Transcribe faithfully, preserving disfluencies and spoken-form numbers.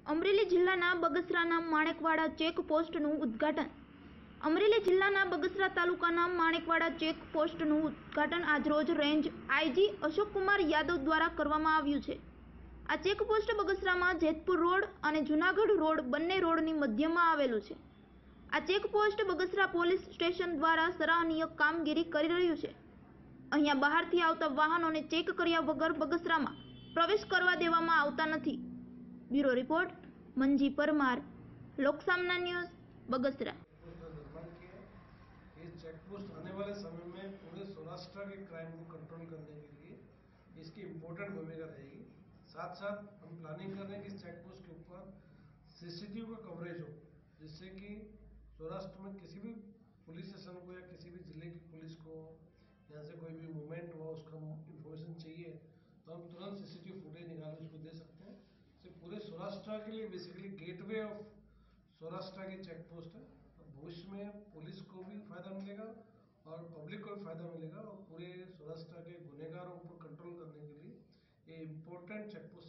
અમરેલી જિલ્લાના બગસરાના માણેકવાડા ચેકપોસ્ટનું ઉદ્ઘાટન. અમરેલી જિલ્લાના બગસરા તાલુકાના માણેકવાડા ચેકપોસ્ટનું ઉદ્ઘાટન આજરોજ રેન્જ આઈજી અશોકકુમાર યાદવ દ્વારા કરવામાં આવ્યું છે. આ ચેકપોસ્ટ બગસરામાં જેતપુર રોડ અને જૂનાગઢ રોડ બંને રોડની મધ્યમાં આવેલું છે. આ ચેકપોસ્ટ બગસરા પોલીસ સ્ટેશન દ્વારા સરાહનીય કામગીરી કરી રહ્યું છે. અહીંયા બહારથી આવતા વાહનોને ચેક કર્યા વગર બગસરામાં પ્રવેશ કરવા દેવામાં આવતા નથી. ब्यूरो रिपोर्ट मंजी परमार, लोकसामना न्यूज, बगसरा। ये चेकपोस्ट आने वाले समय में पूरे सौराष्ट्र के क्राइम को कंट्रोल करने के लिए इसकी इम्पोर्टेंट भूमिका रहेगी। साथ साथ हम प्लानिंग कर रहे हैं कि इस चेकपोस्ट के ऊपर सीसीटीवी का कवरेज हो, जिससे कि सौराष्ट्र में किसी भी पुलिस स्टेशन को या किसी भी जिले की पुलिस को यहाँ से कोई भी मूवमेंट हुआ, उसका इंफॉर्मेशन चाहिए तो हम तुरंत सीसीटीवी फुटेज निकाल उसको दे सकते हैं। से पूरे सौराष्ट्र के लिए बेसिकली गेटवे ऑफ सौराष्ट्र की चेक पोस्ट है। भविष्य में पुलिस को भी फायदा मिलेगा और पब्लिक को भी फायदा मिलेगा और पूरे सौराष्ट्र के गुनहगारों पर कंट्रोल करने के लिए ये इम्पोर्टेंट चेक पोस्ट